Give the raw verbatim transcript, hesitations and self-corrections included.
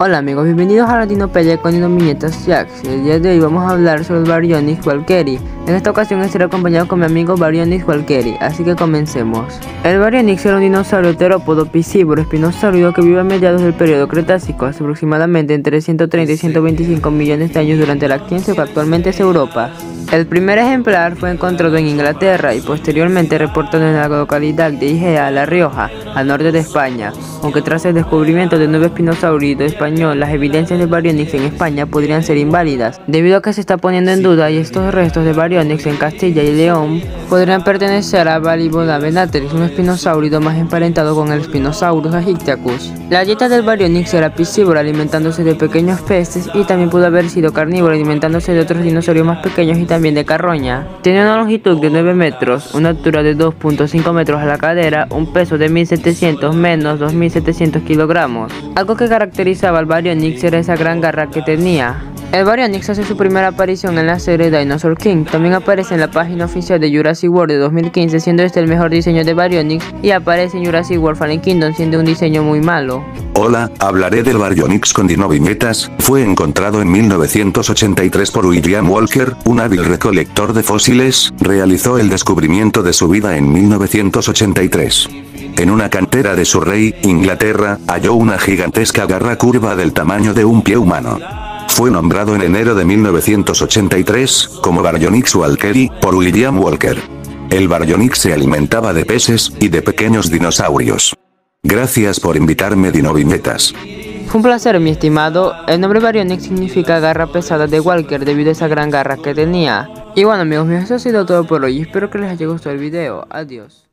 Hola amigos, bienvenidos a Latinopedia con Dinoviñetas Jax. El día de hoy vamos a hablar sobre el Baryonyx Valkyrie. En esta ocasión estaré acompañado con mi amigo Baryonyx Valkyrie, así que comencemos. El Baryonyx era un dinosaurio terópodo piscívoro espinosaurio que vive a mediados del periodo Cretácico, hace aproximadamente entre ciento treinta y ciento veinticinco millones de años durante la extensión que actualmente es Europa. El primer ejemplar fue encontrado en Inglaterra y posteriormente reportado en la localidad de Igea, La Rioja, al norte de España, aunque tras el descubrimiento de nuevo espinosaurio español, las evidencias de Baryonyx en España podrían ser inválidas, debido a que se está poniendo en duda y estos restos de Baryonyx en Castilla y León podrían pertenecer a Baliboda venatrix, un espinosaurio más emparentado con el Spinosaurus aegyptiacus. La dieta del Baryonyx era piscívora, alimentándose de pequeños peces, y también pudo haber sido carnívoro, alimentándose de otros dinosaurios más pequeños y también de carroña. Tiene una longitud de nueve metros, una altura de dos punto cinco metros a la cadera, un peso de mil setecientos menos dos mil setecientos kilogramos. Algo que caracterizaba al Baryonyx era esa gran garra que tenía. El Baryonyx hace su primera aparición en la serie Dinosaur King. También aparece en la página oficial de Jurassic World de dos mil quince, siendo este el mejor diseño de Baryonyx, y aparece en Jurassic World Fallen Kingdom siendo un diseño muy malo. Hola, hablaré del Baryonyx con dinoviñetas. Fue encontrado en mil novecientos ochenta y tres por William Walker, un hábil recolector de fósiles. Realizó el descubrimiento de su vida en mil novecientos ochenta y tres. En una cantera de Surrey, Inglaterra, halló una gigantesca garra curva del tamaño de un pie humano. Fue nombrado en enero de mil novecientos ochenta y tres, como Baryonyx Valkyrie, por William Walker. El Baryonyx se alimentaba de peces y de pequeños dinosaurios. Gracias por invitarme, dinoviñetas. Fue un placer, mi estimado. El nombre Baryonyx significa garra pesada de Walker debido a esa gran garra que tenía. Y bueno amigos míos, eso ha sido todo por hoy. Espero que les haya gustado el video. Adiós.